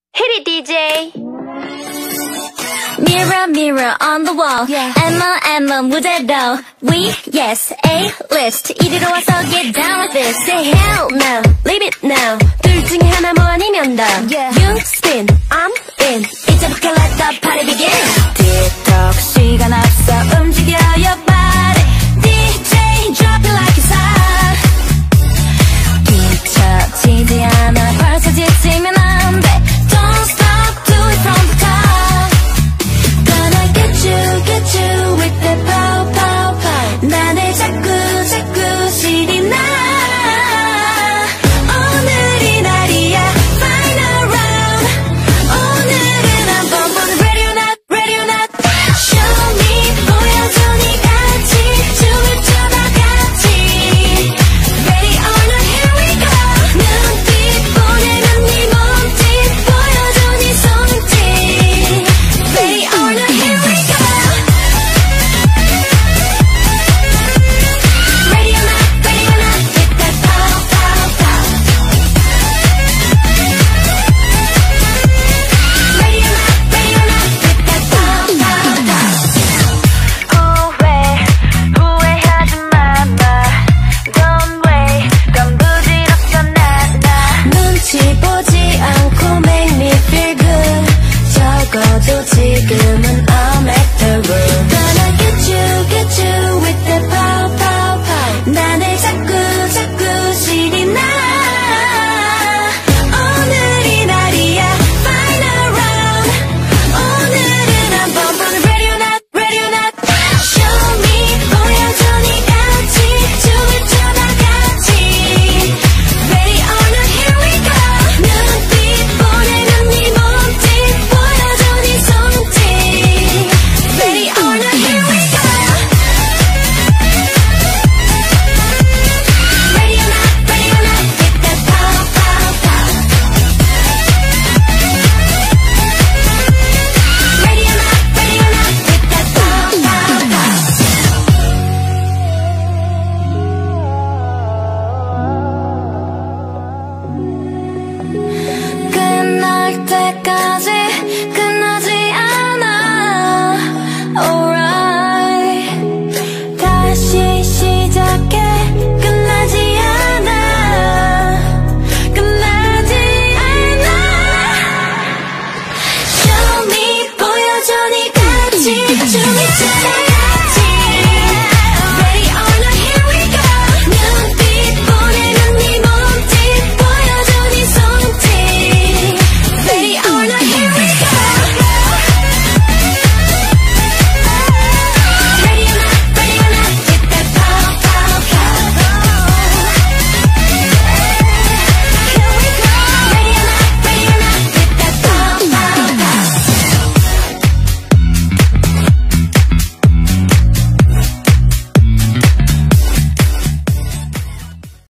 Hit it, DJ. Mirror, mirror on the wall. Yeah. Emma, 무대로. We, yes, A-list. 이리로 와서 get down with this. Say hell no, leave it now. 둘 중에 하나 뭐 아니면 더. Yeah. You spin, I'm in. 이제부터 let the party begin. 틱톡 시간 없어 움직여 your body. DJ drop it like it's hot. 뒤처지지 않아 벌써 지치면 안 돼. Don't stop, do it from the top. Gonna get you with that pow, pow, pow. 나를 자꾸 신이 나. 오늘이 날이야, final round. 오늘은 한번 보는 ready or not, ready or not. Show me, 보여줘 네 가치. 춤을 춰 다 같이. Ready or not, here we go. 눈빛 보내면 네 몸짓. 보여줘 네 손짓. Ready or not, here we go. Ready or not, hit that pow, pow, pow. Ready or not, hit that pow, pow, pow. 후회하지 마, Don't wait, 건 부질없어 나. 눈치 보지 않고 make me feel good. 적어도 지금은 I'll make the room. Gonna get you with that pow, pow, pow. 나를 자꾸 신이 나. 오늘이 날이야, final round. 오늘은 한번 보는 ready or not, ready or not. Show me, 보여줘 네 가치. 춤을 춰 다 같이. Ready or not, here we go. 눈빛 보내면 네 몸짓. 보여줘 네 손짓. Ready or not, here we go. Ready or not, hit that pow, pow, pow. Ready or not, hit that pow, pow, pow. 끝날 때까지